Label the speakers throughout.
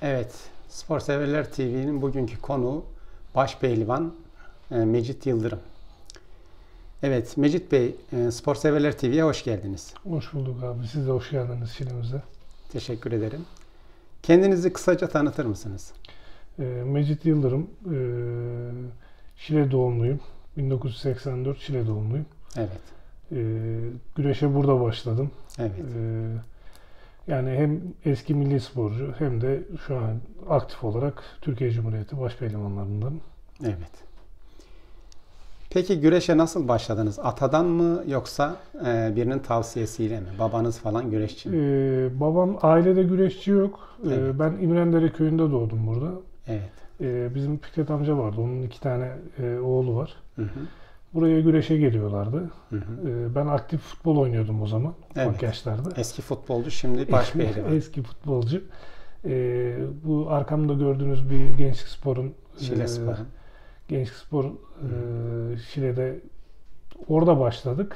Speaker 1: Evet, Sporseverler TV'nin bugünkü konuğu Başpehlivan Mecit Yıldırım. Evet, Mecit Bey, Sporseverler TV'ye hoş geldiniz.
Speaker 2: Hoş bulduk abi. Siz de hoş geldiniz Şile'mize.
Speaker 1: Teşekkür ederim. Kendinizi kısaca tanıtır mısınız?
Speaker 2: Mecit Yıldırım, Şile doğumluyum. 1984 Şile doğumluyum.
Speaker 1: Evet.
Speaker 2: Güreşe burada başladım.
Speaker 1: Evet.
Speaker 2: Yani hem eski milli sporcu hem de şu an aktif olarak Türkiye Cumhuriyeti başpehlivanlarından.
Speaker 1: Evet. Peki güreşe nasıl başladınız? Atadan mı yoksa birinin tavsiyesiyle mi? Babanız falan güreşçi mi?
Speaker 2: Babam ailede güreşçi yok.
Speaker 1: Evet.
Speaker 2: Ben İmrendere köyünde doğdum burada.
Speaker 1: Evet.
Speaker 2: Bizim Fikret amca vardı. Onun 2 tane oğlu var.
Speaker 1: Hı hı.
Speaker 2: Buraya güreşe geliyorlardı.
Speaker 1: Hı hı.
Speaker 2: Ben aktif futbol oynuyordum o zaman.
Speaker 1: Evet.
Speaker 2: Ufak yaşlarda.
Speaker 1: Eski futbolcu, şimdi başpehlivan.
Speaker 2: Eski futbolcu. Bu arkamda gördüğünüz bir Gençlik Spor'un
Speaker 1: Şile Spor'un.
Speaker 2: Gençlik Spor Şile'de orada başladık.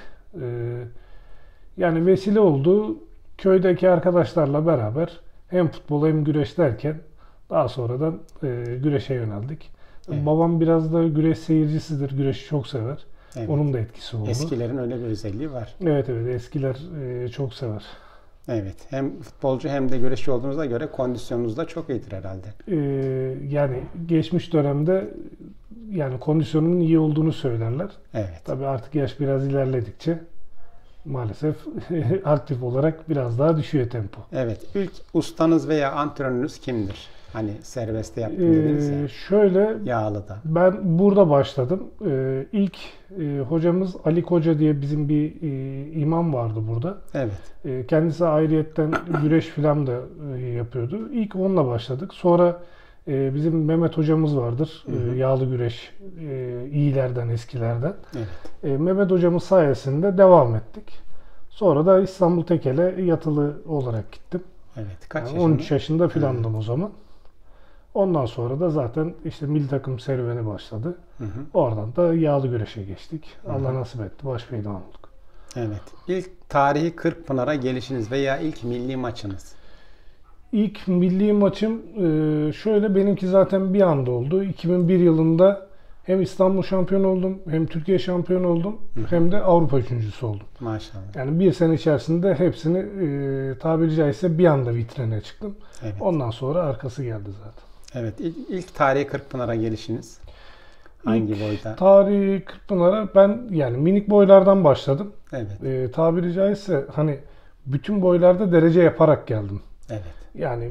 Speaker 2: Yani vesile oldu. Köydeki arkadaşlarla beraber hem futbol hem güreş derken daha sonradan güreşe yöneldik.
Speaker 1: Evet.
Speaker 2: Babam biraz da güreş seyircisidir. Güreşi çok sever.
Speaker 1: Evet.
Speaker 2: Onun da etkisi oldu.
Speaker 1: Eskilerin öyle bir özelliği var.
Speaker 2: Evet, eskiler çok sever.
Speaker 1: Evet. Hem futbolcu hem de güreşçi olduğunuza göre kondisyonunuz da çok iyidir herhalde.
Speaker 2: Yani geçmiş dönemde yani kondisyonunun iyi olduğunu söylerler.
Speaker 1: Evet.
Speaker 2: Tabii artık yaş biraz ilerledikçe maalesef aktif olarak biraz daha düşüyor tempo.
Speaker 1: Evet. İlk ustanız veya antrenörünüz kimdir? Hani serbestte yaptım dediniz ya.
Speaker 2: Şöyle
Speaker 1: Yağlı'da.
Speaker 2: ben burada başladım. İlk hocamız Ali Koca diye bizim bir imam vardı burada.
Speaker 1: Evet.
Speaker 2: Kendisi ayrıyetten güreş falan da yapıyordu. İlk onunla başladık. Sonra bizim Mehmet hocamız vardır.
Speaker 1: Hı hı.
Speaker 2: Yağlı güreş iyilerden, eskilerden.
Speaker 1: Evet.
Speaker 2: Mehmet hocamız sayesinde devam ettik. Sonra da İstanbul Tekel'e yatılı olarak gittim.
Speaker 1: Evet. Kaç
Speaker 2: Yani
Speaker 1: yaşında?
Speaker 2: 13 yaşında filandım o zaman. Ondan sonra da zaten işte milli takım serüveni başladı.
Speaker 1: Hı hı.
Speaker 2: Oradan da yağlı güreşe geçtik.
Speaker 1: Hı hı.
Speaker 2: Allah nasip etti. Başpehlivan olduk.
Speaker 1: Evet. İlk tarihi Kırkpınar'a gelişiniz veya ilk milli maçınız.
Speaker 2: İlk milli maçım şöyle, benimki zaten bir anda oldu. 2001 yılında hem İstanbul şampiyonu oldum, hem Türkiye şampiyonu oldum,
Speaker 1: Hı hı.
Speaker 2: hem de Avrupa üçüncüsü oldum.
Speaker 1: Maşallah.
Speaker 2: Yani bir sene içerisinde hepsini tabiri caizse bir anda vitrine çıktım.
Speaker 1: Evet.
Speaker 2: Ondan sonra arkası geldi zaten.
Speaker 1: Evet. İlk tarihi Kırkpınar'a gelişiniz. Hangi boyda?
Speaker 2: Tarihi Kırkpınar'a ben yani minik boylardan başladım.
Speaker 1: Evet.
Speaker 2: Tabiri caizse hani bütün boylarda derece yaparak geldim.
Speaker 1: Evet.
Speaker 2: Yani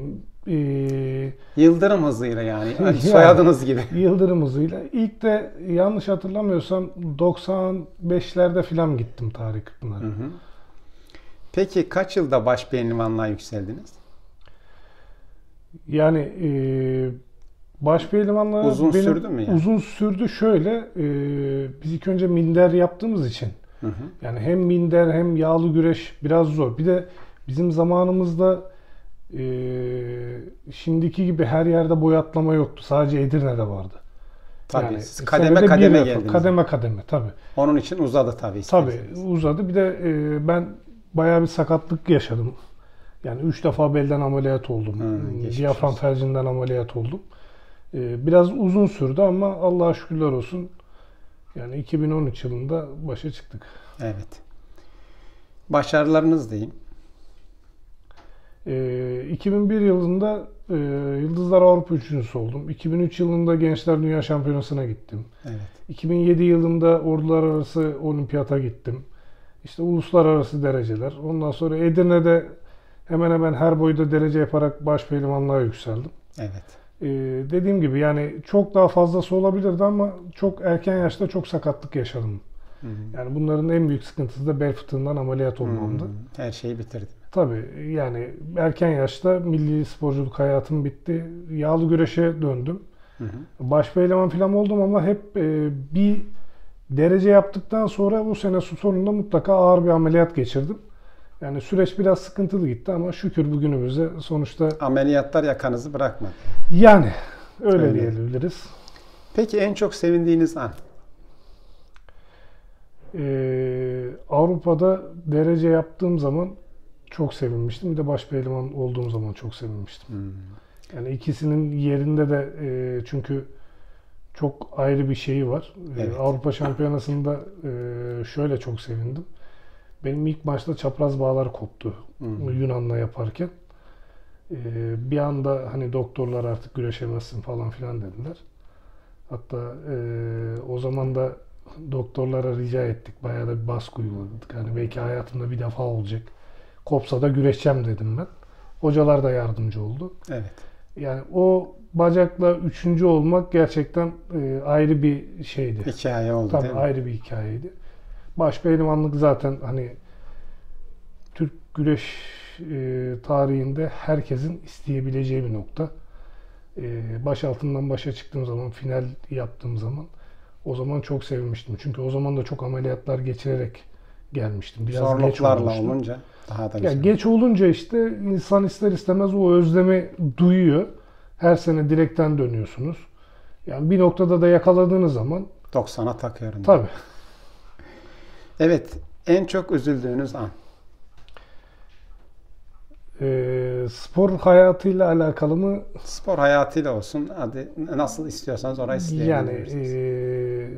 Speaker 1: Yıldırım hızıyla yani.
Speaker 2: Yani,
Speaker 1: Soyadınız gibi.
Speaker 2: Yıldırım hızıyla. İlk de yanlış hatırlamıyorsam 95'lerde falan gittim Tarihi Kırkpınar'a.
Speaker 1: Hı hı. Peki kaç yılda başpehlivanlığa yükseldiniz?
Speaker 2: Yani başpehlivanlığa
Speaker 1: Uzun sürdü mü yani?
Speaker 2: Uzun sürdü şöyle. Biz ilk önce minder yaptığımız için.
Speaker 1: Hı hı.
Speaker 2: Yani hem minder hem yağlı güreş biraz zor. Bir de bizim zamanımızda şimdiki gibi her yerde boy atlama yoktu. Sadece Edirne'de vardı.
Speaker 1: Tabii.
Speaker 2: Yani
Speaker 1: Siz kademe
Speaker 2: senede
Speaker 1: kademe
Speaker 2: bir defa,
Speaker 1: geldiniz.
Speaker 2: kademe kademe tabii.
Speaker 1: Onun için uzadı tabii.
Speaker 2: Tabii
Speaker 1: isterseniz.
Speaker 2: uzadı. Bir de ben bayağı bir sakatlık yaşadım. Yani 3 defa belden ameliyat oldum.
Speaker 1: Geçmiş
Speaker 2: Diyafram
Speaker 1: olsun.
Speaker 2: felcinden ameliyat oldum. Biraz uzun sürdü ama Allah'a şükürler olsun. Yani 2013 yılında başa çıktık.
Speaker 1: Evet. Başarılarınız diyeyim.
Speaker 2: 2001 yılında Yıldızlar Avrupa üçüncüsü oldum. 2003 yılında Gençler Dünya Şampiyonası'na gittim.
Speaker 1: Evet.
Speaker 2: 2007 yılında Ordular Arası Olimpiyata gittim. İşte uluslararası dereceler. Ondan sonra Edirne'de hemen hemen her boyda derece yaparak başpehlivanlığa yükseldim.
Speaker 1: Evet.
Speaker 2: Dediğim gibi yani çok daha fazlası olabilirdi ama çok erken yaşta çok sakatlık yaşadım.
Speaker 1: Hı hı.
Speaker 2: Yani bunların en büyük sıkıntısı da bel fıtığından ameliyat olmamdı.
Speaker 1: Her şeyi bitirdim.
Speaker 2: Tabii yani erken yaşta milli sporculuk hayatım bitti. Yağlı güreşe döndüm.
Speaker 1: Hı hı.
Speaker 2: Başpehlivan falan oldum ama hep bir derece yaptıktan sonra bu sene sonunda mutlaka ağır bir ameliyat geçirdim. Yani süreç biraz sıkıntılı gitti ama şükür bugünümüzde sonuçta
Speaker 1: Ameliyatlar yakanızı bırakmadı.
Speaker 2: yani öyle
Speaker 1: Öyle.
Speaker 2: diyebiliriz.
Speaker 1: Peki en çok sevindiğiniz an?
Speaker 2: Avrupa'da derece yaptığım zaman çok sevinmiştim. Bir de başpehlivan olduğum zaman çok sevinmiştim. Yani ikisinin yerinde de çünkü çok ayrı bir şeyi var.
Speaker 1: Evet.
Speaker 2: Avrupa Şampiyonası'nda şöyle çok sevindim. Benim ilk maçta çapraz bağlar koptu Yunan'la yaparken. Bir anda hani doktorlar artık güreşemezsin falan filan dediler. Hatta o zaman da doktorlara rica ettik. Bayağı da bir baskı uyguladık. Hani belki hayatımda bir defa olacak. Kopsa da güreşeceğim dedim ben. Hocalar da yardımcı oldu.
Speaker 1: Evet.
Speaker 2: Yani o bacakla üçüncü olmak gerçekten ayrı bir şeydi.
Speaker 1: Hikaye oldu
Speaker 2: Tabii
Speaker 1: değil mi?
Speaker 2: ayrı bir hikayeydi. Başpehlivanlık zaten hani Türk güreş tarihinde herkesin isteyebileceği bir nokta. Baş altından başa çıktığım zaman, final yaptığım zaman o zaman çok sevmiştim. Çünkü o zaman da çok ameliyatlar geçirerek gelmiştim. Biraz geç
Speaker 1: Zorluklarla
Speaker 2: olmuştu.
Speaker 1: olunca daha da
Speaker 2: Ya
Speaker 1: güzel.
Speaker 2: geç olunca işte insan ister istemez o özlemi duyuyor. Her sene direkten dönüyorsunuz. Yani bir noktada da yakaladığınız zaman
Speaker 1: 90'a takıyorum.
Speaker 2: tabii.
Speaker 1: Evet. En çok üzüldüğünüz an.
Speaker 2: Spor hayatıyla alakalı mı?
Speaker 1: Spor hayatıyla olsun. Hadi nasıl istiyorsanız orayı
Speaker 2: Yani
Speaker 1: isteyebilirsiniz.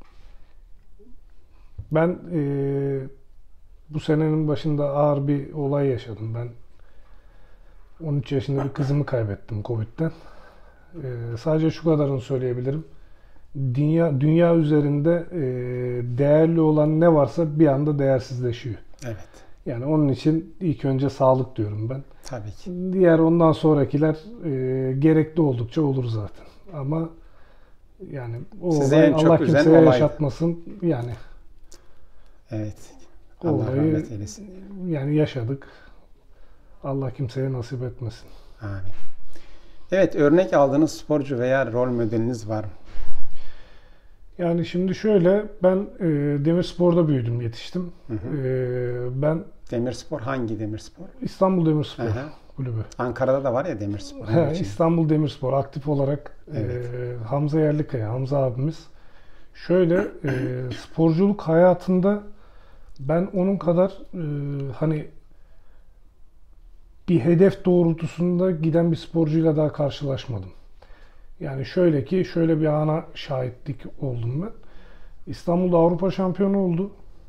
Speaker 2: ben bu senenin başında ağır bir olay yaşadım. Ben 13 yaşında bir kızımı kaybettim Covid'den. Sadece şu kadarını söyleyebilirim. Dünya üzerinde değerli olan ne varsa bir anda değersizleşiyor.
Speaker 1: Evet.
Speaker 2: Yani onun için ilk önce sağlık diyorum ben.
Speaker 1: Tabii ki.
Speaker 2: Diğer ondan sonrakiler gerekli oldukça olur zaten. Ama yani o
Speaker 1: Sizi
Speaker 2: olay
Speaker 1: en çok
Speaker 2: Allah
Speaker 1: üzen
Speaker 2: kimseye
Speaker 1: olaydı.
Speaker 2: yaşatmasın. Yani
Speaker 1: Evet.
Speaker 2: o
Speaker 1: Allah
Speaker 2: olayı
Speaker 1: rahmet eylesin.
Speaker 2: yani yaşadık. Allah kimseye nasip etmesin.
Speaker 1: Amin. Evet. Örnek aldığınız sporcu veya rol modeliniz var mı?
Speaker 2: Yani şimdi şöyle, ben Demirspor'da büyüdüm, yetiştim. Ben
Speaker 1: Demirspor hangi Demirspor?
Speaker 2: İstanbul Demirspor
Speaker 1: Hı hı.
Speaker 2: kulübü.
Speaker 1: Ankara'da da var ya Demirspor.
Speaker 2: He, İstanbul Demirspor aktif olarak
Speaker 1: Evet.
Speaker 2: Hamza Yerlikaya, Hamza abimiz. Şöyle sporculuk hayatında ben onun kadar hani bir hedef doğrultusunda giden bir sporcuyla daha karşılaşmadım. Yani şöyle ki şöyle bir ana şahitlik oldum ben. İstanbul'da Avrupa şampiyonu oldu.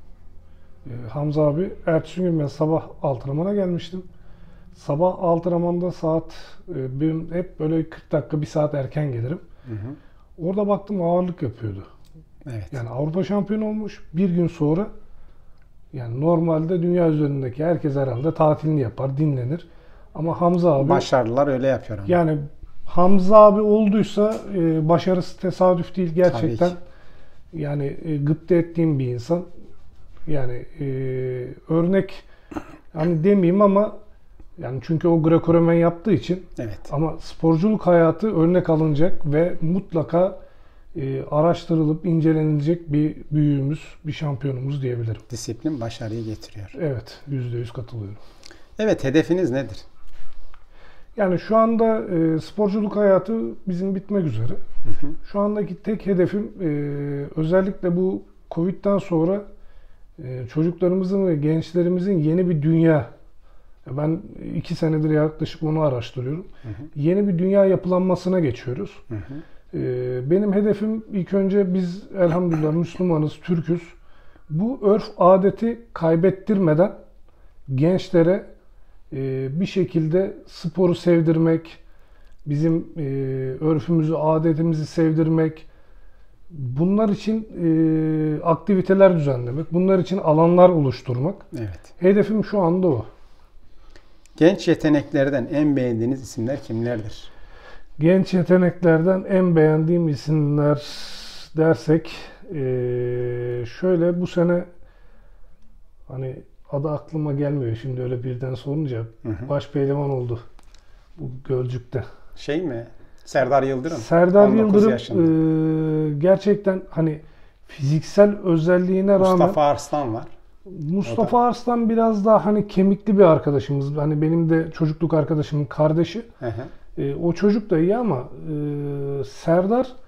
Speaker 2: Hamza abi. Ertesi gün ben sabah antrenmana gelmiştim. Sabah antrenmanda benim hep böyle 40 dakika, 1 saat erken gelirim.
Speaker 1: Hı hı.
Speaker 2: Orada baktım ağırlık yapıyordu.
Speaker 1: Evet.
Speaker 2: Yani Avrupa şampiyonu olmuş. Bir gün sonra yani normalde dünya üzerindeki herkes herhalde tatilini yapar, dinlenir. Ama Hamza abi
Speaker 1: Başarılılar öyle yapıyor ama.
Speaker 2: yani Hamza abi olduysa başarısı tesadüf değil gerçekten.
Speaker 1: Tabii ki.
Speaker 2: Yani gıpta ettiğim bir insan. Yani örnek hani demeyeyim ama yani çünkü o Greco-Romen yaptığı için
Speaker 1: Evet.
Speaker 2: ama sporculuk hayatı örnek alınacak ve mutlaka araştırılıp incelenilecek bir büyüğümüz, bir şampiyonumuz diyebilirim.
Speaker 1: Disiplin başarıyı getiriyor.
Speaker 2: Evet, %100 katılıyorum.
Speaker 1: Evet. Hedefiniz nedir?
Speaker 2: Yani şu anda sporculuk hayatı bizim bitmek üzere.
Speaker 1: Hı hı.
Speaker 2: Şu andaki tek hedefim özellikle bu Covid'den sonra çocuklarımızın ve gençlerimizin yeni bir dünya. Ben 2 senedir yaklaşık onu araştırıyorum.
Speaker 1: Hı hı.
Speaker 2: Yeni bir dünya yapılanmasına geçiyoruz.
Speaker 1: Hı hı.
Speaker 2: Benim hedefim ilk önce biz elhamdülillah Müslümanız, Türküz. Bu örf adeti kaybettirmeden gençlere bir şekilde sporu sevdirmek, bizim örfümüzü, adetimizi sevdirmek, bunlar için aktiviteler düzenlemek, bunlar için alanlar oluşturmak.
Speaker 1: Evet.
Speaker 2: Hedefim şu anda o.
Speaker 1: Genç yeteneklerden en beğendiğiniz isimler kimlerdir?
Speaker 2: Genç yeteneklerden en beğendiğim isimler dersek şöyle bu sene hani adı aklıma gelmiyor şimdi öyle birden sorunca
Speaker 1: Hı hı.
Speaker 2: başpehlivan oldu bu Gölcük'te.
Speaker 1: Şey mi? Serdar Yıldırım.
Speaker 2: Serdar
Speaker 1: 19
Speaker 2: Yıldırım
Speaker 1: yaşında.
Speaker 2: gerçekten hani fiziksel özelliğine rağmen
Speaker 1: Mustafa Arslan var.
Speaker 2: Mustafa Arslan biraz daha hani kemikli bir arkadaşımız. Hani benim de çocukluk arkadaşımın kardeşi.
Speaker 1: Hı hı.
Speaker 2: O çocuk da iyi ama Serdar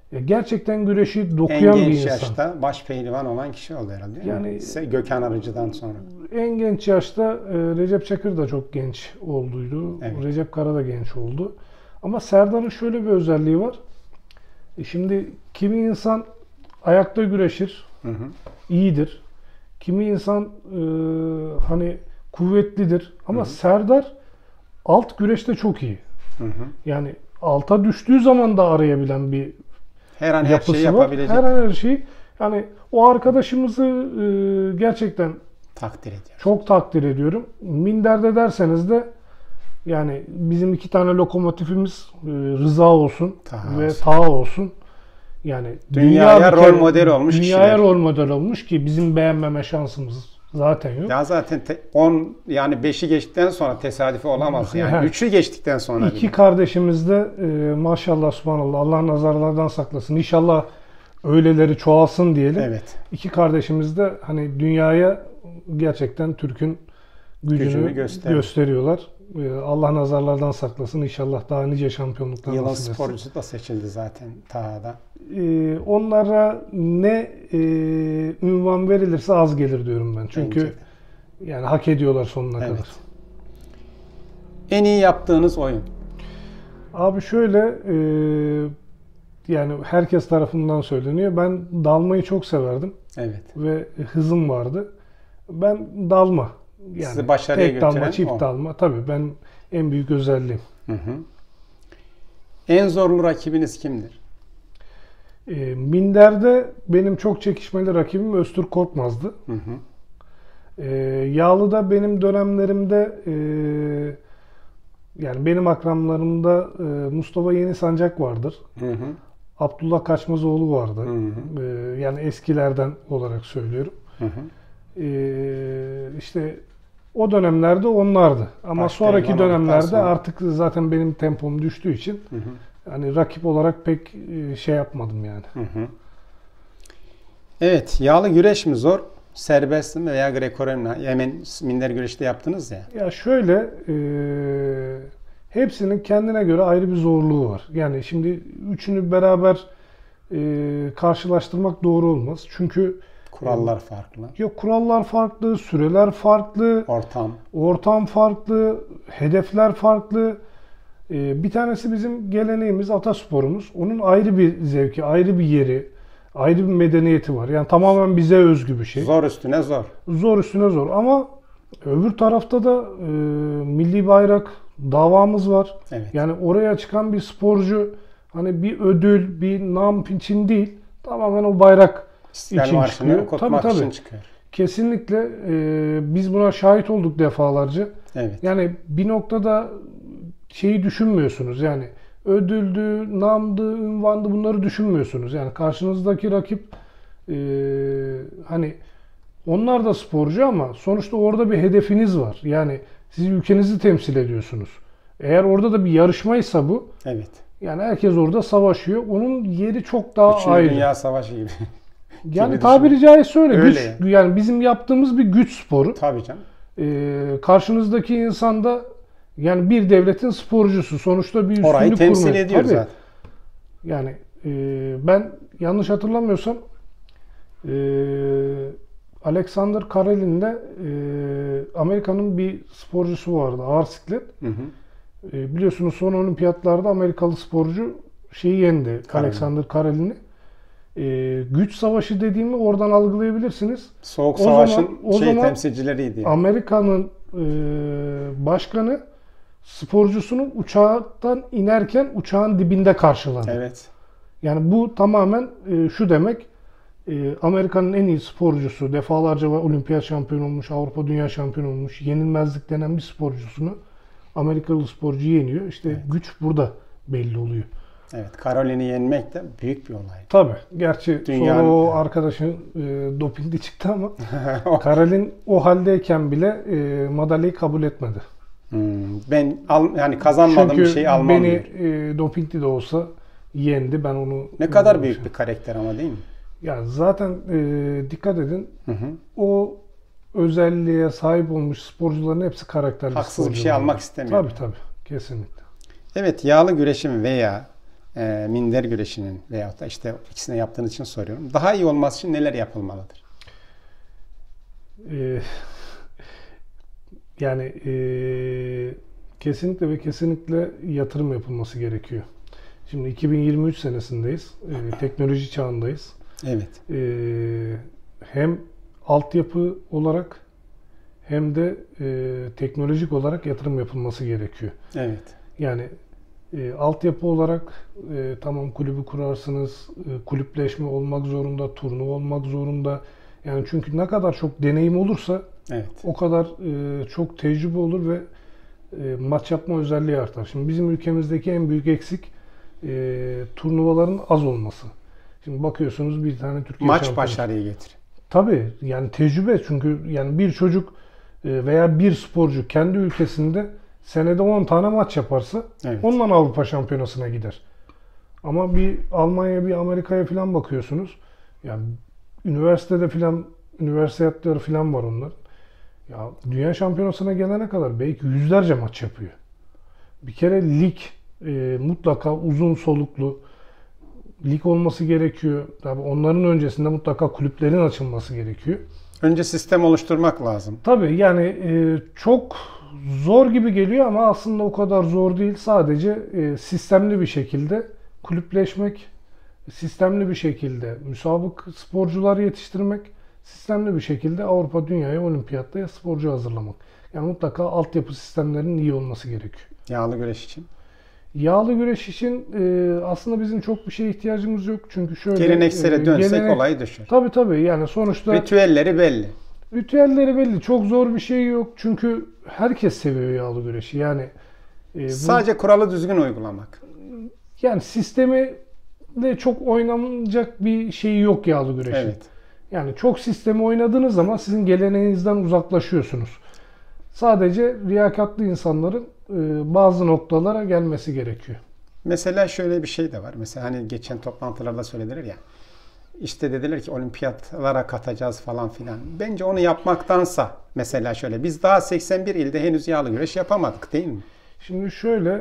Speaker 2: Gerçekten güreşi
Speaker 1: En
Speaker 2: dokuyan bir
Speaker 1: genç
Speaker 2: insan.
Speaker 1: yaşta baş pehlivan olan kişi oldu herhalde, değil mi?
Speaker 2: Yani
Speaker 1: Gökhan Arıcı'dan sonra.
Speaker 2: en genç yaşta Recep Çakır da çok genç olduydu.
Speaker 1: Evet.
Speaker 2: Recep Kara da genç oldu. Ama Serdar'ın şöyle bir özelliği var. Şimdi kimi insan ayakta güreşir,
Speaker 1: Hı hı.
Speaker 2: iyidir. Kimi insan hani kuvvetlidir. Ama
Speaker 1: Hı hı.
Speaker 2: Serdar alt güreşte çok iyi.
Speaker 1: Hı hı.
Speaker 2: Yani alta düştüğü zaman da arayabilen bir
Speaker 1: Her an her
Speaker 2: yapısı
Speaker 1: şeyi
Speaker 2: var.
Speaker 1: yapabilecek.
Speaker 2: Her an her şeyi. Yani o arkadaşımızı gerçekten
Speaker 1: Takdir ediyorum.
Speaker 2: çok takdir ediyorum. Minder'de derseniz de yani bizim 2 tane lokomotifimiz Rıza olsun
Speaker 1: Taha
Speaker 2: ve
Speaker 1: olsun.
Speaker 2: Taha olsun. Yani
Speaker 1: Dünyaya
Speaker 2: bir
Speaker 1: rol
Speaker 2: kere
Speaker 1: model olmuş
Speaker 2: dünyaya
Speaker 1: kişiler.
Speaker 2: rol model olmuş ki bizim beğenmeme şansımız zaten yok.
Speaker 1: Ya zaten 10 yani 5'i geçtikten sonra tesadüfi olamaz yani.
Speaker 2: Evet.
Speaker 1: 3'ü geçtikten sonra
Speaker 2: İki
Speaker 1: bile.
Speaker 2: kardeşimiz de maşallah subhanallah Allah nazarlardan saklasın. İnşallah öyleleri çoğalsın diyelim.
Speaker 1: Evet.
Speaker 2: 2 kardeşimiz de hani dünyaya gerçekten Türk'ün gücünü gösteriyorlar. Allah nazarlardan saklasın. İnşallah daha nice şampiyonluklar
Speaker 1: Yılın
Speaker 2: nasip etsin.
Speaker 1: sporcusu da seçildi zaten Taha'da.
Speaker 2: Onlara ne ünvan verilirse az gelir diyorum ben.
Speaker 1: Bence
Speaker 2: Çünkü
Speaker 1: de.
Speaker 2: yani hak ediyorlar sonuna
Speaker 1: Evet.
Speaker 2: kadar.
Speaker 1: En iyi yaptığınız oyun.
Speaker 2: Abi şöyle yani herkes tarafından söyleniyor. Ben dalmayı çok severdim
Speaker 1: Evet.
Speaker 2: ve hızım vardı. Ben dalma. Yani
Speaker 1: Sizi başarıya
Speaker 2: tek dalma,
Speaker 1: götüren
Speaker 2: çift
Speaker 1: o.
Speaker 2: dalma. Tabii ben en büyük özelliğim.
Speaker 1: Hı hı. En zorlu rakibiniz kimdir?
Speaker 2: Minder'de benim çok çekişmeli rakibim Öztürk Korkmaz'dı.
Speaker 1: Hı hı.
Speaker 2: Yağlı'da benim dönemlerimde yani benim akranlarımda Mustafa Yeni Sancak vardır.
Speaker 1: Hı hı.
Speaker 2: Abdullah Kaçmazoğlu vardı.
Speaker 1: Hı hı.
Speaker 2: Yani eskilerden olarak söylüyorum.
Speaker 1: Hı hı.
Speaker 2: İşte o dönemlerde onlardı. Ama
Speaker 1: Baş
Speaker 2: sonraki
Speaker 1: pehlivan olduktan
Speaker 2: dönemlerde
Speaker 1: sonra.
Speaker 2: artık zaten benim tempom düştüğü için
Speaker 1: Hı hı.
Speaker 2: hani rakip olarak pek şey yapmadım yani.
Speaker 1: Hı hı. Evet, yağlı güreş mi zor, serbest mi veya Greco-Roman? Hemen minder güreşte yaptınız ya.
Speaker 2: Ya şöyle hepsinin kendine göre ayrı bir zorluğu var. Yani şimdi üçünü beraber karşılaştırmak doğru olmaz. Çünkü
Speaker 1: Kurallar farklı,
Speaker 2: yok kurallar farklı, süreler farklı,
Speaker 1: ortam.
Speaker 2: farklı, hedefler farklı. Bir tanesi bizim geleneğimiz, atasporumuz. Onun ayrı bir zevki, ayrı bir yeri, ayrı bir medeniyeti var. Yani tamamen bize özgü bir şey.
Speaker 1: Zor üstüne zor.
Speaker 2: Zor üstüne zor ama öbür tarafta da milli bayrak davamız var.
Speaker 1: Evet.
Speaker 2: Yani oraya çıkan bir sporcu hani bir ödül, bir nam için değil, tamamen o bayrak
Speaker 1: İstiklal
Speaker 2: için
Speaker 1: Marşı'nı
Speaker 2: çıkıyor.
Speaker 1: okutmak
Speaker 2: Tabii,
Speaker 1: için
Speaker 2: tabii.
Speaker 1: çıkıyor.
Speaker 2: Kesinlikle biz buna şahit olduk defalarca.
Speaker 1: Evet.
Speaker 2: Yani bir noktada şeyi düşünmüyorsunuz. Yani ödüldü, namdı, ünvandı bunları düşünmüyorsunuz. Yani karşınızdaki rakip hani onlar da sporcu ama sonuçta orada bir hedefiniz var. Yani siz ülkenizi temsil ediyorsunuz. Eğer orada da bir yarışmaysa bu,
Speaker 1: Evet.
Speaker 2: yani herkes orada savaşıyor. Onun yeri çok daha
Speaker 1: Üçüncü
Speaker 2: ayrı.
Speaker 1: Dünya Savaşı gibi.
Speaker 2: Yani
Speaker 1: gibi
Speaker 2: tabiri caizse öyle.
Speaker 1: Öyle
Speaker 2: Güç, yani bizim yaptığımız bir güç sporu.
Speaker 1: Tabii canım.
Speaker 2: Karşınızdaki insan da yani bir devletin sporcusu. Sonuçta bir üstünlük
Speaker 1: Orayı temsil
Speaker 2: kurmuyor.
Speaker 1: ediyor
Speaker 2: Tabii.
Speaker 1: zaten.
Speaker 2: Yani ben yanlış hatırlamıyorsam Alexander Karelin'de Amerika'nın bir sporcusu vardı. Ağır siklet.
Speaker 1: Hı hı.
Speaker 2: Biliyorsunuz son olimpiyatlarda Amerikalı sporcu şeyi yendi.
Speaker 1: Karelin.
Speaker 2: Alexander Karelin'i. Güç savaşı dediğimi oradan algılayabilirsiniz.
Speaker 1: Soğuk
Speaker 2: O
Speaker 1: Savaş'ın
Speaker 2: zaman
Speaker 1: temsilcileriydi. Yani.
Speaker 2: Amerika'nın başkanı sporcusunu uçaktan inerken uçağın dibinde karşıladı.
Speaker 1: Evet.
Speaker 2: Yani bu tamamen şu demek, Amerika'nın en iyi sporcusu, defalarca olimpiyat şampiyonu olmuş, Avrupa dünya şampiyonu olmuş, yenilmezlik denen bir sporcusunu Amerikalı sporcu yeniyor. İşte
Speaker 1: Evet.
Speaker 2: güç burada belli oluyor.
Speaker 1: Evet. Karolin'i yenmek de büyük bir olay.
Speaker 2: Tabii. Gerçi
Speaker 1: Dünyanın...
Speaker 2: sonra o arkadaşın dopingli çıktı ama Karolin o haldeyken bile madalyayı kabul etmedi.
Speaker 1: Ben yani kazanmadığım
Speaker 2: Çünkü
Speaker 1: bir şey almam
Speaker 2: beni
Speaker 1: diyor.
Speaker 2: dopingli de olsa yendi. Ben onu...
Speaker 1: Ne kadar büyük bir karakter ama değil mi?
Speaker 2: Yani zaten dikkat edin.
Speaker 1: Hı hı.
Speaker 2: O özelliğe sahip olmuş sporcuların hepsi karakterli
Speaker 1: Haksız bir
Speaker 2: sporcular.
Speaker 1: şey almak istemiyor.
Speaker 2: Tabii tabii. Kesinlikle.
Speaker 1: Evet, yağlı güreşim veya minder güreşinin veyahut da işte ikisine yaptığınız için soruyorum. Daha iyi olması için neler yapılmalıdır?
Speaker 2: Ee, yani kesinlikle ve kesinlikle yatırım yapılması gerekiyor. Şimdi 2023 senesindeyiz. Teknoloji çağındayız.
Speaker 1: Evet.
Speaker 2: Hem altyapı olarak hem de teknolojik olarak yatırım yapılması gerekiyor.
Speaker 1: Evet.
Speaker 2: Yani altyapı olarak tamam kulübü kurarsınız, kulüpleşme olmak zorunda, turnuva olmak zorunda. Yani çünkü ne kadar çok deneyim olursa
Speaker 1: Evet.
Speaker 2: o kadar çok tecrübe olur ve maç yapma özelliği artar. Şimdi bizim ülkemizdeki en büyük eksik turnuvaların az olması. Şimdi bakıyorsunuz bir tane Türkiye
Speaker 1: Maç
Speaker 2: şampiyonu.
Speaker 1: başarıyı getir.
Speaker 2: Tabii yani tecrübe, çünkü yani bir çocuk veya bir sporcu kendi ülkesinde senede 10 tane maç yaparsa
Speaker 1: Evet.
Speaker 2: ondan Avrupa Şampiyonası'na gider. Ama bir Almanya, bir Amerika'ya falan bakıyorsunuz. Yani üniversitede falan, üniversiteleri falan var onların. Ya Dünya Şampiyonası'na gelene kadar belki yüzlerce maç yapıyor. Bir kere lig mutlaka uzun soluklu lig olması gerekiyor. Tabii onların öncesinde mutlaka kulüplerin açılması gerekiyor.
Speaker 1: Önce sistem oluşturmak lazım.
Speaker 2: Tabii yani çok zor gibi geliyor ama aslında o kadar zor değil. Sadece sistemli bir şekilde kulüpleşmek, sistemli bir şekilde müsabık sporcular yetiştirmek, sistemli bir şekilde Avrupa, dünyaya, olimpiyatta sporcu hazırlamak. Yani mutlaka altyapı sistemlerinin iyi olması gerekiyor.
Speaker 1: Yağlı güreş için.
Speaker 2: Yağlı güreş için aslında bizim çok bir şeye ihtiyacımız yok. Çünkü şöyle...
Speaker 1: Geleneksele dönsek olay düşer.
Speaker 2: Tabii yani sonuçta...
Speaker 1: Ritüelleri belli.
Speaker 2: Ritüelleri belli. Çok zor bir şey yok. Çünkü herkes seviyor yağlı güreşi. Yani
Speaker 1: sadece kuralı düzgün uygulamak.
Speaker 2: Yani sistemi de çok oynanacak bir şey yok yağlı güreşin.
Speaker 1: Evet.
Speaker 2: Yani çok sistemi oynadığınız zaman sizin geleneğinizden uzaklaşıyorsunuz. Sadece liyakatlı insanların bazı noktalara gelmesi gerekiyor.
Speaker 1: Mesela şöyle bir şey de var. Mesela hani geçen toplantılarda söylediler ya. İşte dediler ki olimpiyatlara katacağız falan filan. Bence onu yapmaktansa mesela şöyle biz daha 81 ilde henüz yağlı güreş yapamadık değil mi?
Speaker 2: Şimdi şöyle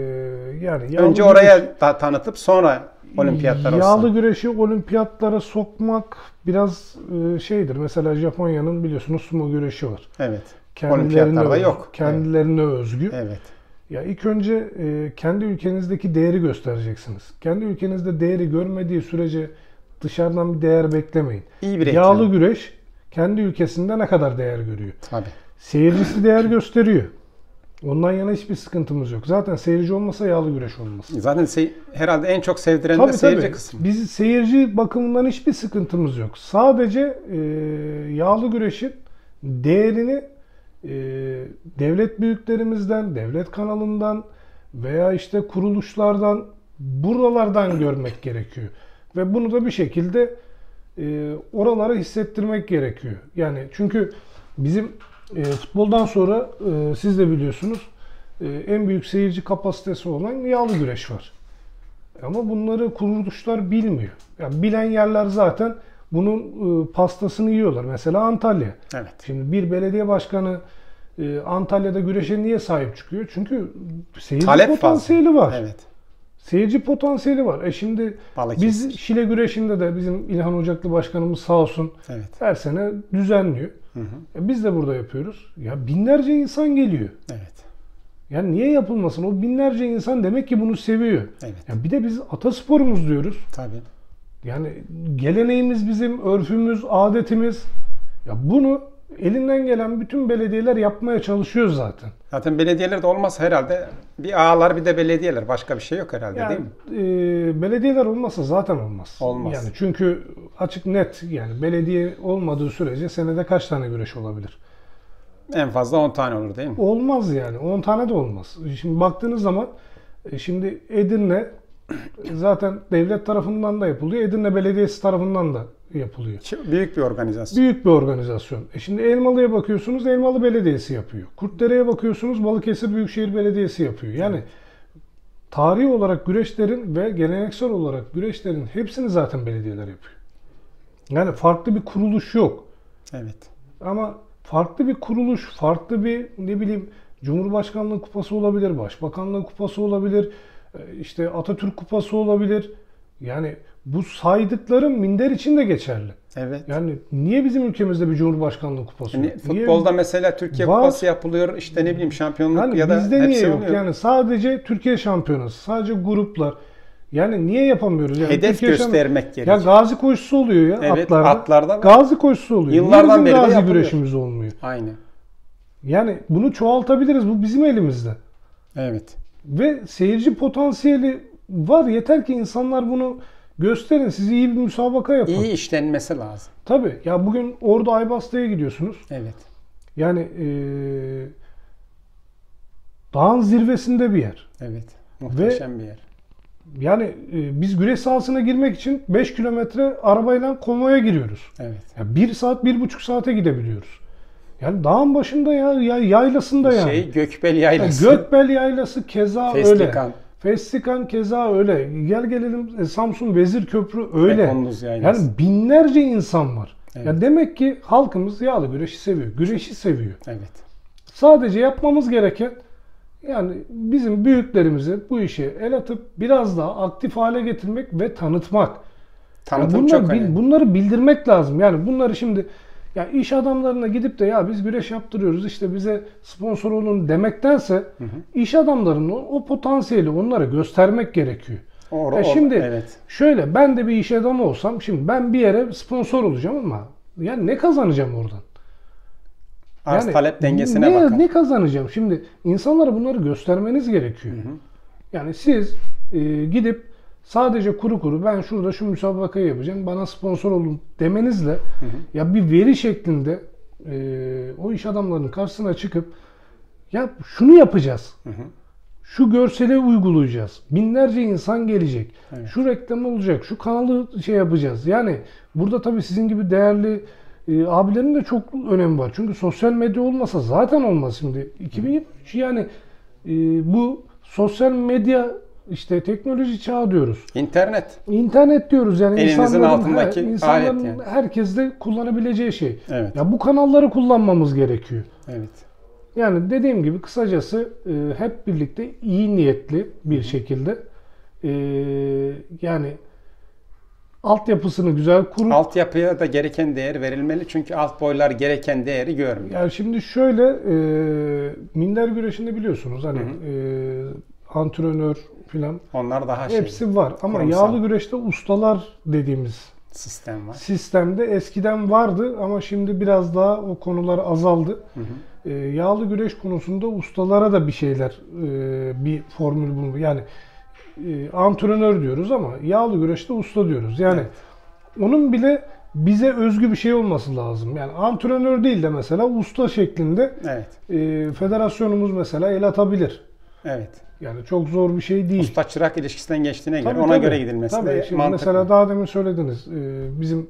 Speaker 2: yani
Speaker 1: önce oraya tanıtıp sonra olimpiyatlar olsun.
Speaker 2: Yağlı güreşi olimpiyatlara sokmak biraz şeydir. Mesela Japonya'nın biliyorsunuz sumo güreşi var.
Speaker 1: Evet.
Speaker 2: Olimpiyatlarda
Speaker 1: yok.
Speaker 2: Kendilerine özgü.
Speaker 1: Evet.
Speaker 2: Ya ilk önce kendi ülkenizdeki değeri göstereceksiniz. Kendi ülkenizde değeri görmediği sürece dışarıdan bir değer beklemeyin.
Speaker 1: İyi bir
Speaker 2: Yağlı
Speaker 1: reklam.
Speaker 2: güreş kendi ülkesinde ne kadar değer görüyor?
Speaker 1: Tabii.
Speaker 2: Seyircisi değer gösteriyor. Ondan yana hiçbir sıkıntımız yok. Zaten seyirci olmasa yağlı güreş olmaz.
Speaker 1: Zaten herhalde en çok sevdiren de seyirci kısmı.
Speaker 2: Biz seyirci bakımından hiçbir sıkıntımız yok. Sadece yağlı güreşin değerini devlet büyüklerimizden, devlet kanalından veya işte kuruluşlardan, buralardan görmek gerekiyor. Ve bunu da bir şekilde oralara hissettirmek gerekiyor. Yani çünkü bizim futboldan sonra siz de biliyorsunuz en büyük seyirci kapasitesi olan yağlı güreş var. Ama bunları kuruluşlar bilmiyor. Yani bilen yerler zaten bunun pastasını yiyorlar. Mesela Antalya.
Speaker 1: Evet.
Speaker 2: Şimdi bir belediye başkanı Antalya'da güreşe niye sahip çıkıyor? Çünkü seyirci
Speaker 1: talep
Speaker 2: potansiyeli
Speaker 1: fazla.
Speaker 2: var.
Speaker 1: Evet.
Speaker 2: Seyirci potansiyeli var. Şimdi biz Şile güreşinde de bizim İlhan Ocaklı başkanımız sağ olsun
Speaker 1: evet.
Speaker 2: her sene düzenliyor.
Speaker 1: Hı hı.
Speaker 2: Biz de burada yapıyoruz. Ya binlerce insan geliyor.
Speaker 1: Evet.
Speaker 2: Yani niye yapılmasın? O binlerce insan demek ki bunu seviyor.
Speaker 1: Evet.
Speaker 2: Ya bir de biz atasporumuz diyoruz.
Speaker 1: Tabii.
Speaker 2: Yani geleneğimiz bizim, örfümüz, adetimiz. Ya bunu elinden gelen bütün belediyeler yapmaya çalışıyor zaten.
Speaker 1: Zaten belediyeler de olmazsa herhalde bir ağalar bir de belediyeler. Başka bir şey yok herhalde
Speaker 2: Yani,
Speaker 1: değil mi?
Speaker 2: Belediyeler olmazsa zaten olmaz.
Speaker 1: Olmaz.
Speaker 2: Yani çünkü açık net yani belediye olmadığı sürece senede kaç tane güreş olabilir?
Speaker 1: En fazla 10 tane olur değil mi?
Speaker 2: Olmaz yani. 10 tane de olmaz. Şimdi baktığınız zaman şimdi Edirne zaten devlet tarafından da yapılıyor. Edirne Belediyesi tarafından da yapılıyor.
Speaker 1: Büyük bir organizasyon.
Speaker 2: Büyük bir organizasyon. Şimdi Elmalı'ya bakıyorsunuz, Elmalı Belediyesi yapıyor. Kurtdere'ye bakıyorsunuz, Balıkesir Büyükşehir Belediyesi yapıyor. Yani tarihi olarak güreşlerin ve geleneksel olarak güreşlerin hepsini zaten belediyeler yapıyor. Yani farklı bir kuruluş yok.
Speaker 1: Evet.
Speaker 2: Ama farklı bir kuruluş, farklı bir ne bileyim Cumhurbaşkanlığı kupası olabilir, Başbakanlığı kupası olabilir, İşte Atatürk Kupası olabilir. Yani bu saydıklarım minder için de geçerli.
Speaker 1: Evet.
Speaker 2: Yani niye bizim ülkemizde bir Cumhurbaşkanlığı kupası yok?
Speaker 1: Futbolda mesela Türkiye Kupası yapılıyor. İşte ne bileyim şampiyonluk
Speaker 2: yani
Speaker 1: ya da
Speaker 2: bizde
Speaker 1: hepsi
Speaker 2: niye yok?
Speaker 1: oluyor.
Speaker 2: Yani sadece Türkiye şampiyonası, sadece gruplar. Yani niye yapamıyoruz? Yani
Speaker 1: Hedef
Speaker 2: Türkiye
Speaker 1: göstermek
Speaker 2: ya
Speaker 1: gerekiyor.
Speaker 2: gazi koşusu oluyor ya
Speaker 1: Evet,
Speaker 2: atlarda.
Speaker 1: atlarda var.
Speaker 2: Gazi koşusu oluyor.
Speaker 1: Yıllardan
Speaker 2: Niye
Speaker 1: beri de
Speaker 2: bizim gazi
Speaker 1: yapılıyor.
Speaker 2: güreşimiz olmuyor?
Speaker 1: Aynen.
Speaker 2: Yani bunu çoğaltabiliriz. Bu bizim elimizde.
Speaker 1: Evet.
Speaker 2: Ve seyirci potansiyeli var. Yeter ki insanlar bunu gösterin. Siz iyi bir müsabaka yapın.
Speaker 1: İyi işlenmesi lazım.
Speaker 2: Tabii. Ya bugün Ordu Aybastı'ya gidiyorsunuz.
Speaker 1: Evet.
Speaker 2: Yani dağın zirvesinde bir yer.
Speaker 1: Evet. Muhteşem bir yer.
Speaker 2: Yani biz güreş sahasına girmek için 5 kilometre arabayla konvoya giriyoruz.
Speaker 1: Evet.
Speaker 2: Ya 1 saat, 1,5 saate gidebiliyoruz. Yani dağın başında ya yaylasında yani.
Speaker 1: Gökbel Yaylası.
Speaker 2: Gökbel Yaylası keza
Speaker 1: Festikan.
Speaker 2: öyle. Festikan keza öyle. Gel gelelim Samsun Vezir Köprü öyle.
Speaker 1: Ekonduz Yaylası.
Speaker 2: Yani binlerce insan var.
Speaker 1: Evet.
Speaker 2: Ya demek ki halkımız yağlı güreşi seviyor. Güreşi seviyor.
Speaker 1: Evet.
Speaker 2: Sadece yapmamız gereken yani bizim büyüklerimizi bu işe el atıp biraz daha aktif hale getirmek ve tanıtmak.
Speaker 1: Tanıtım çok önemli.
Speaker 2: Bunları bildirmek lazım. Yani bunları şimdi ya iş adamlarına gidip de ya biz güreş yaptırıyoruz işte bize sponsor olun demektense iş adamlarının o potansiyeli onlara göstermek gerekiyor. Şimdi
Speaker 1: evet.
Speaker 2: şöyle ben de bir iş adamı olsam şimdi ben bir yere sponsor olacağım ama yani ne kazanacağım oradan?
Speaker 1: Arz talep dengesine bakın.
Speaker 2: Ne kazanacağım? Şimdi insanlara bunları göstermeniz gerekiyor. Yani siz gidip sadece kuru kuru ben şurada şu müsabakayı yapacağım bana sponsor olun demenizle ya bir veri şeklinde o iş adamlarının karşısına çıkıp ya şunu yapacağız. Şu görseli uygulayacağız. Binlerce insan gelecek. Evet. Şu reklam olacak. Şu kanalı şey yapacağız. Yani burada tabii sizin gibi değerli abilerin de çok önemi var. Çünkü sosyal medya olmasa zaten olmaz şimdi. 2023 yani bu sosyal medya işte teknoloji çağı diyoruz. İnternet diyoruz yani
Speaker 1: elimizin altındaki
Speaker 2: insanların
Speaker 1: alet yani.
Speaker 2: Herkes de kullanabileceği şey.
Speaker 1: Evet.
Speaker 2: Ya bu kanalları kullanmamız gerekiyor.
Speaker 1: Evet.
Speaker 2: Yani dediğim gibi kısacası hep birlikte iyi niyetli bir şekilde yani altyapısını güzel kurup
Speaker 1: altyapıya da gereken değer verilmeli çünkü alt boylar gereken değeri görmüyor.
Speaker 2: Yani şimdi şöyle minder güreşinde biliyorsunuz hani antrenör filan
Speaker 1: onlar daha
Speaker 2: hepsi var ama yağlı güreşte ustalar dediğimiz
Speaker 1: sistem var.
Speaker 2: Sistemde eskiden vardı ama şimdi biraz daha o konular azaldı. Yağlı güreş konusunda ustalara da bir şeyler bir formül bulundu. Yani antrenör diyoruz ama yağlı güreşte usta diyoruz. Yani onun bile bize özgü bir şey olması lazım. Yani antrenör değil de mesela usta şeklinde federasyonumuz mesela el atabilir.
Speaker 1: Evet.
Speaker 2: Yani çok zor bir şey değil.
Speaker 1: Usta çırak ilişkisinden geçtiğine göre ona göre gidilmesi de
Speaker 2: şimdi
Speaker 1: mantıklı.
Speaker 2: mesela daha demin söylediniz. Bizim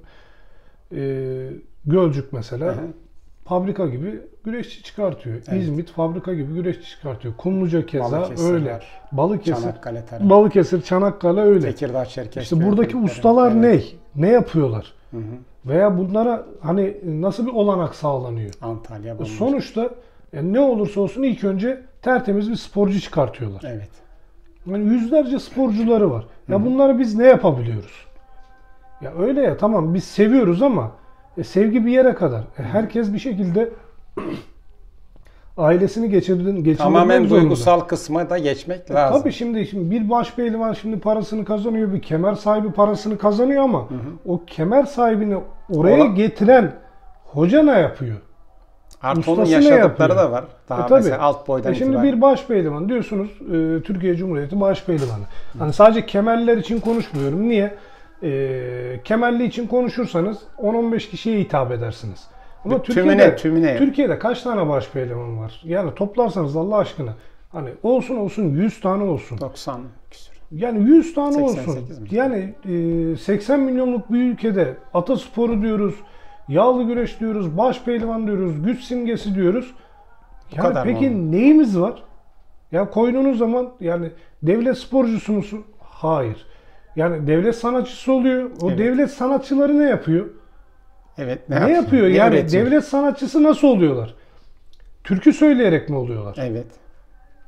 Speaker 2: Gölcük mesela fabrika gibi güreşçi çıkartıyor. Evet. İzmit fabrika gibi güreşçi çıkartıyor. Kumluca keza öyle. Balıkesir, Çanakkale öyle.
Speaker 1: Tekirdağ, Çerkezköy.
Speaker 2: İşte buradaki ustalar ne yapıyorlar? Veya bunlara hani nasıl bir olanak sağlanıyor?
Speaker 1: Antalya.
Speaker 2: Sonuçta ne olursa olsun ilk önce tertemiz bir sporcu çıkartıyorlar.
Speaker 1: Evet.
Speaker 2: Yani yüzlerce sporcuları var. Ya bunları biz ne yapabiliyoruz? Ya öyle ya tamam biz seviyoruz ama sevgi bir yere kadar. Herkes bir şekilde ailesini geçirmek
Speaker 1: tamamen
Speaker 2: zorunda.
Speaker 1: Duygusal kısma da geçmek lazım.
Speaker 2: Tabii şimdi bir baş pehlivan şimdi parasını kazanıyor, bir kemer sahibi parasını kazanıyor ama o kemer sahibini oraya getiren hoca ne yapıyor?
Speaker 1: Artı onun yaşadıkları da var. Daha mesela alt boydan
Speaker 2: şimdi bir baş pehlivan diyorsunuz Türkiye Cumhuriyeti baş pehlivanı. Hani sadece kemerler için konuşmuyorum. Niye? Kemerli için konuşursanız 10-15 kişiye hitap edersiniz. Ama Türkiye'de kaç tane baş pehlivan var? Yani toplarsanız Allah aşkına hani olsun 100 tane olsun.
Speaker 1: 90 küsur.
Speaker 2: Yani 100 tane olsun. Yani 80 milyonluk bir ülkede atasporu diyoruz, yağlı güreş diyoruz, baş pehlivan diyoruz, güç simgesi diyoruz. Yani peki neyimiz var? Ya koyduğunuz zaman yani devlet sporcusu musun? Hayır. Yani devlet sanatçısı oluyor. O devlet sanatçıları ne yapıyor?
Speaker 1: Evet.
Speaker 2: Ne yapıyor? Yani devlet sanatçısı nasıl oluyorlar? Türkü söyleyerek mi oluyorlar?
Speaker 1: Evet.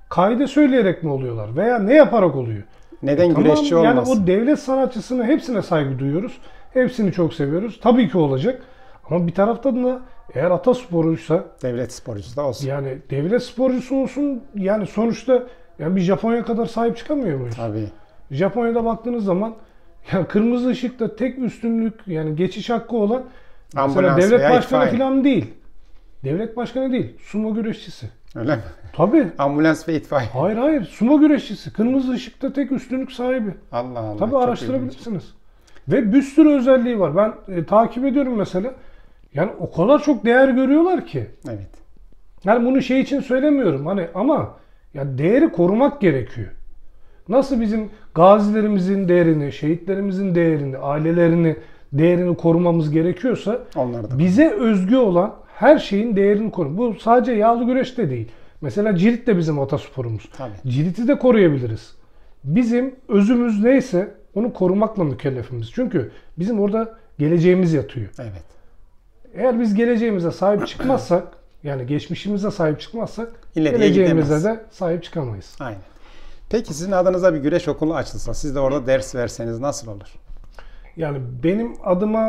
Speaker 2: kaide söyleyerek mi oluyorlar veya ne yaparak oluyor?
Speaker 1: Neden güreşçi
Speaker 2: Tamam, yani
Speaker 1: olmasın?
Speaker 2: o devlet sanatçısına hepsine saygı duyuyoruz. Hepsini çok seviyoruz. Tabii ki olacak. Ama bir taraftan da eğer atasporuysa,
Speaker 1: Devlet sporcusu da olsun.
Speaker 2: yani devlet sporcusu olsun, yani sonuçta yani bir Japonya kadar sahip çıkamıyor muyuz?
Speaker 1: Tabii.
Speaker 2: Japonya'da baktığınız zaman ya kırmızı ışıkta tek üstünlük, yani geçiş hakkı olan mesela
Speaker 1: Ambulans
Speaker 2: devlet
Speaker 1: veya
Speaker 2: başkanı
Speaker 1: itfaiye.
Speaker 2: falan değil. Devlet başkanı değil. Sumo güreşçisi.
Speaker 1: Öyle mi?
Speaker 2: Tabii.
Speaker 1: Ambulans ve itfaiye.
Speaker 2: Hayır. Sumo güreşçisi. Kırmızı ışıkta tek üstünlük sahibi.
Speaker 1: Allah Allah.
Speaker 2: Tabii
Speaker 1: çok
Speaker 2: araştırabilirsiniz. Ve bir sürü özelliği var. Ben takip ediyorum mesela. Yani o kadar çok değer görüyorlar ki.
Speaker 1: ilginç. Evet.
Speaker 2: Yani bunu şey için söylemiyorum. Hani ama ya değeri korumak gerekiyor. Nasıl bizim gazilerimizin değerini, şehitlerimizin değerini, ailelerini, değerini korumamız gerekiyorsa
Speaker 1: Onlar da.
Speaker 2: bize özgü olan her şeyin değerini korun. Bu sadece yağlı güreş de değil. Mesela cirit de bizim atasporumuz.
Speaker 1: Tabii.
Speaker 2: Ciriti de koruyabiliriz. Bizim özümüz neyse onu korumakla mükellefimiz. Çünkü bizim orada geleceğimiz yatıyor.
Speaker 1: Evet.
Speaker 2: Eğer biz geleceğimize sahip çıkmazsak, yani geçmişimize sahip çıkmazsak
Speaker 1: İleriye
Speaker 2: geleceğimize
Speaker 1: gidemez.
Speaker 2: de sahip çıkamayız.
Speaker 1: Aynen. Peki sizin adınıza bir güreş okulu açılsa, siz de orada ders verseniz nasıl olur?
Speaker 2: Yani benim adıma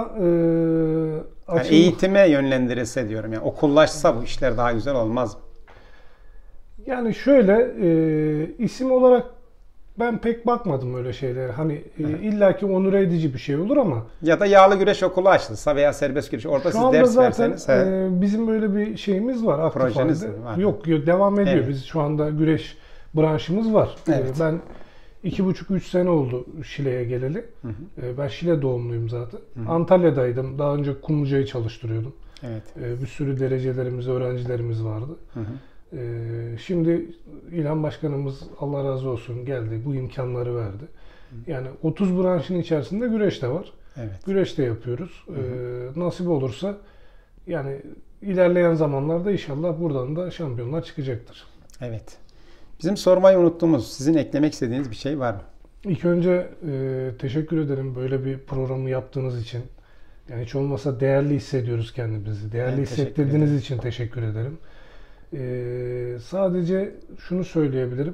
Speaker 1: Yani eğitime yönlendirilse diyorum. Yani okullaşsa bu işler daha güzel olmaz mı?
Speaker 2: Yani şöyle isim olarak ben pek bakmadım öyle şeylere. Hani illaki onur edici bir şey olur ama
Speaker 1: Ya da yağlı güreş okulu açılsa veya serbest güreş orada
Speaker 2: şu
Speaker 1: siz
Speaker 2: anda
Speaker 1: ders
Speaker 2: zaten
Speaker 1: verseniz.
Speaker 2: bizim böyle bir şeyimiz var. Aktif
Speaker 1: Projeniz
Speaker 2: halde.
Speaker 1: mi var?
Speaker 2: Yok devam ediyor.
Speaker 1: Evet.
Speaker 2: Biz şu anda güreş branşımız var.
Speaker 1: Evet.
Speaker 2: Ben 2,5-3 sene oldu Şile'ye geleli. Ben Şile doğumluyum zaten. Antalya'daydım. Daha önce Kumluca'yı çalıştırıyordum.
Speaker 1: Evet.
Speaker 2: Bir sürü derecelerimiz, öğrencilerimiz vardı.
Speaker 1: Hı hı.
Speaker 2: Şimdi İlhan Başkanımız Allah razı olsun geldi. Bu imkanları verdi. Yani 30 branşın içerisinde güreş de var.
Speaker 1: Evet.
Speaker 2: Güreş de yapıyoruz. Nasip olursa yani ilerleyen zamanlarda inşallah buradan da şampiyonlar çıkacaktır.
Speaker 1: Evet. Bizim sormayı unuttuğumuz, sizin eklemek istediğiniz bir şey var mı?
Speaker 2: İlk önce teşekkür ederim böyle bir programı yaptığınız için. Yani hiç olmasa değerli hissediyoruz kendimizi. Değerli
Speaker 1: Ben teşekkür
Speaker 2: hissettirdiğiniz
Speaker 1: ederim.
Speaker 2: için teşekkür ederim. Sadece şunu söyleyebilirim.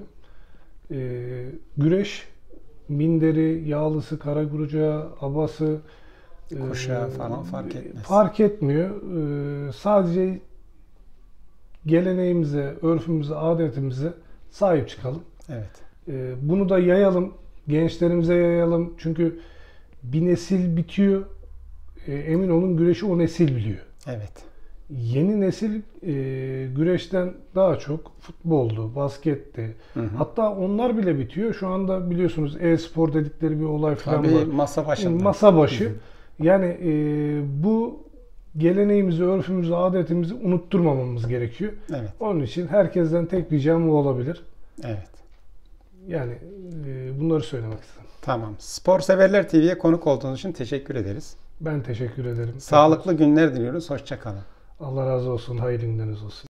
Speaker 2: Güreş, minderi, yağlısı, karagurucağı, abası,
Speaker 1: Kuşağı falan fark etmez.
Speaker 2: fark etmiyor. Sadece geleneğimize, örfümüze, adetimize sahip çıkalım.
Speaker 1: Evet.
Speaker 2: Bunu da yayalım, gençlerimize yayalım. Çünkü bir nesil bitiyor. Emin olun güreşi o nesil biliyor.
Speaker 1: Evet.
Speaker 2: Yeni nesil güreşten daha çok futboldu, basketti.
Speaker 1: Hı hı.
Speaker 2: Hatta onlar bile bitiyor. Şu anda biliyorsunuz e-spor dedikleri bir olay falan
Speaker 1: Tabii
Speaker 2: var.
Speaker 1: masa başında.
Speaker 2: Masa başı. Yani bu geleneğimizi, örfümüzü, adetimizi unutturmamamız gerekiyor.
Speaker 1: Evet.
Speaker 2: Onun için herkesten tek ricam o olabilir.
Speaker 1: Evet.
Speaker 2: Yani bunları söylemek istedim.
Speaker 1: Tamam. Spor Severler TV'ye konuk olduğunuz için teşekkür ederiz.
Speaker 2: Ben teşekkür ederim.
Speaker 1: Sağlıklı günler diliyoruz. Hoşça kalın.
Speaker 2: Allah razı olsun. Hayırlı günleriniz olsun.